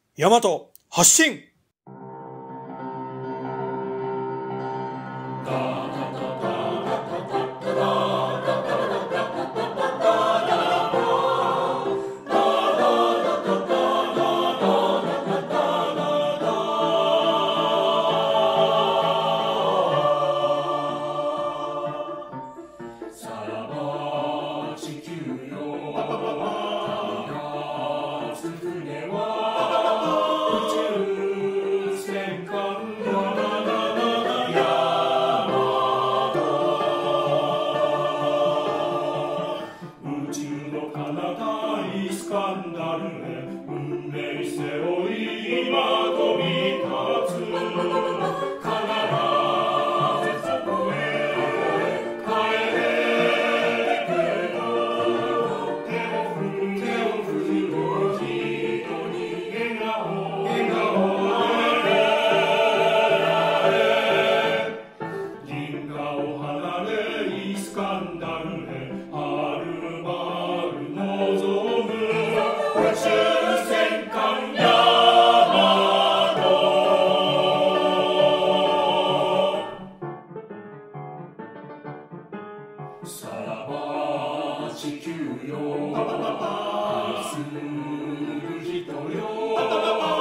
大和発進。 運命背負い今飛び立つ必ずそこへ帰ってくると手を振る人に笑顔銀河を離れイスカンダルへはるばる望む宇宙戦艦ヤマトさらば地球よ愛する人よ